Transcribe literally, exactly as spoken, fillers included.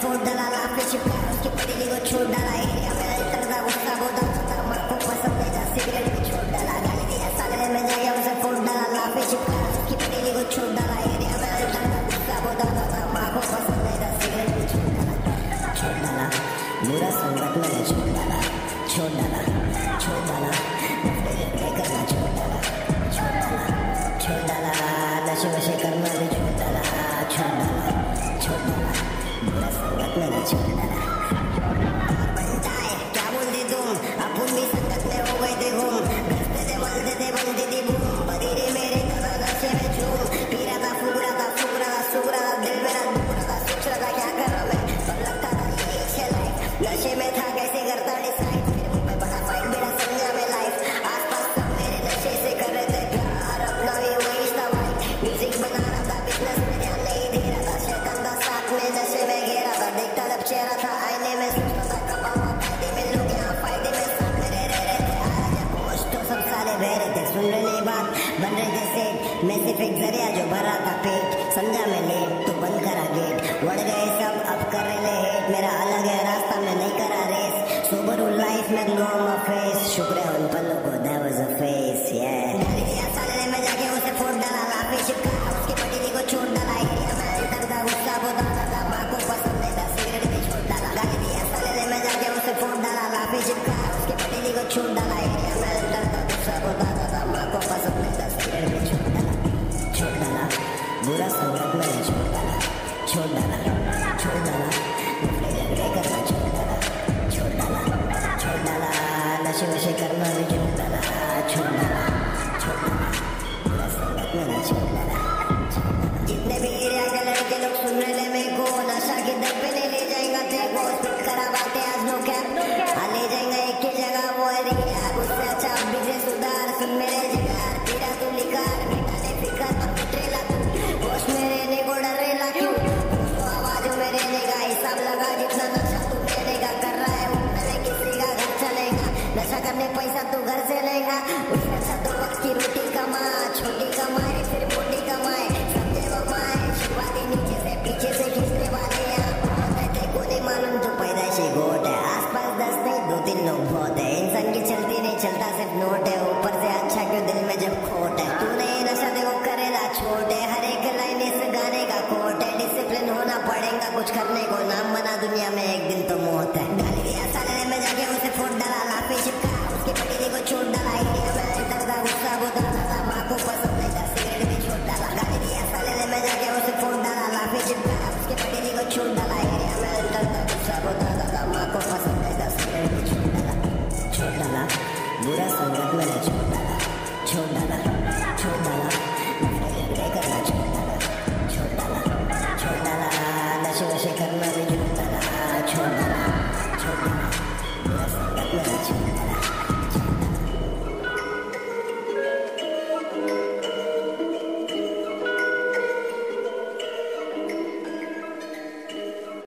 फोड़ डाला, लाफे चिपका उसकी पतीली को छोड़ डाला, एरिया में इतना गुस्सा बोला था, माँ को पसंद नहीं था, सिगरेट भी छोड़ डाला, गाली दिया साले में जाके उसे फोड़ डाला, लाफे चिपका उसकी पतीली को छोड़ डाला, एरिया में इतना गुस्सा बोला था, माँ को पसंद नहीं था, सिगरेट भी छोड़ डाला, छोड़ डाला, बुरा संगत मैंने छोड़ डाला, छोड़ डाला, छोड़ डाला, करना छोड़ डाला, छोड़ डाला, छोड़ डाला, नशे वशे करना भी छोड़ डाला, छोड़ डाला, छोड़ डाला, बुरा संगत मैंने छोड़ डाला। बनता है क्या बोलते तुम, अपन भी संगत में हो गए थे घूम, घसते थे मलते थे बनती थी बूम, बदीरे मेरे कदर नशे में झूम, पी रहा था फूक रहा था फूक रहा था सूख रहा था, दिल मेरा दुख रहा था, सोच रहा था क्या कर रहा मैं, पर लगता था ये अच्छे लाइफ, नशे में था कैसे करता डिसाइड, फिर मुझ पे बड़ा फाइट मेरा समझा में लाइफ, आसपास सब मेरे नशे से कर रहे थे प्यार, अपना ये वही था वाइफ, म्यूजिक बना रहा था, बिजनेस में ध्यान नहीं दे रहा था, शैतान का साथ में नशे में घेरा था, देखता जब चेहरा था आईने में, सोचता था कब आऊं फायदे में, लोग यहाँ फायदे में साथ मेरे रह रहे थे, आ जब होश तो सब साले बह रहे थे, सुन रहे नहीं बात बन रहे थे सेठ, मैं सिर्फ एक जरिया जो भरा था पेट, समझा मैं लेट तो बंद करा गेट, बढ़ गए सब अब कर रहे हेट, मेरा अलग है रास्ता मैं नहीं करा रेस, सोबर हूँ लाइफ में ग्लो ऑन माय फेस, शुक्र है उन पलों को that was a face yeah। गाली दिया साले में जाके उसे फोड़ डाला, लाफे चिपका उसकी पतीली को छोड़ डाला, एरिया में अंदर का गुस्सा बोला था, माँ को पसंद नहीं था, सिगरेट भी छोड़ डाला, गाली दिया साले में जाके उसे फोड़ डाला, लाफे चिपका उसकी पतीली को छोड़ डाला, एरिया में अंदर का गुस्सा बोला था, माँ को पसंद नहीं था, सिगरेट भी छोड़ डाला, छोड़ डाला, बुरा संगत मैंने छोड़ डाला, छोड़ डाला, छोड़ डाला, करना छोड़ डाला, छोड़ डाला, छोड़ डाला, नशे वशे करना भी छोड़ डाला, छोड़ डाला, छोड़ डाला, बुरा संगत मैंने छोड़ डाला। जितने भी एरिया के लड़के लोग सुन रहे मेरे को, नशा की दर पे नहीं ले जाएगा तेरे को, स्पिट करा बातें आज नो क्या हाँ ले जाएंगे एक ही जगह वो एरिया, उससे अच्छा बिजली सुधार, सुन मेरे जिगर तेरा तू लिकार, मिटाने फिकर पर पिटरेला तू, होश में रहने को डरेला क्यों, आवाजों में रहने का हिसाब लगा, जितना नशा तू रहने का कर रहा है उतना में किसी का घर चलेगा, नशा करने पैसा तू घर से लेगा, उससे अच्छा तो वक्त की रोटी कमा, छोटी कमाए फिर मोटी कमाए, समझे वो माए, शुरुआती नीचे से पीछे से खींचने वाले यहाँ बहुत है, तेरे को नहीं मालूम तो पैदाइशी गोट है, आसपास दस नहीं दो तीन लोग बहुत है, इंसान की चलती नहीं चलता सिर्फ नोट है, ऊपर से अच्छा क्यों दिल में जब खोट है, तूने ये नशा देखो करेला छोटे, हर एक लाइन इस गाने का कोट है, डिसिप्लिन होना पड़ेगा कुछ करने को, नाम बना दुनिया में एक दिन तो मौत है, गाली दिया साले में जाके उसे फोड़ डाला, लाफे चिपका उसकी पतीली को छोड़ डाला, एरिया में इतना था गुस्सा बोला था, माँ को पसंद नहीं था, सिगरेट भी छोड़ डाला, गाली दिया साले में जाके उसे फोड़ डाला, लाफे चिपका उसकी पतीली को छोड़ डाला, एरिया में इतना था गुस्सा बोला था, माँ को पसंद नहीं था, सिगरेट भी छोड़ डाला, छोड़ डाला, बुरा संगत मैंने छोड़ डाला, छोड़ डाला, छोड़ डाला।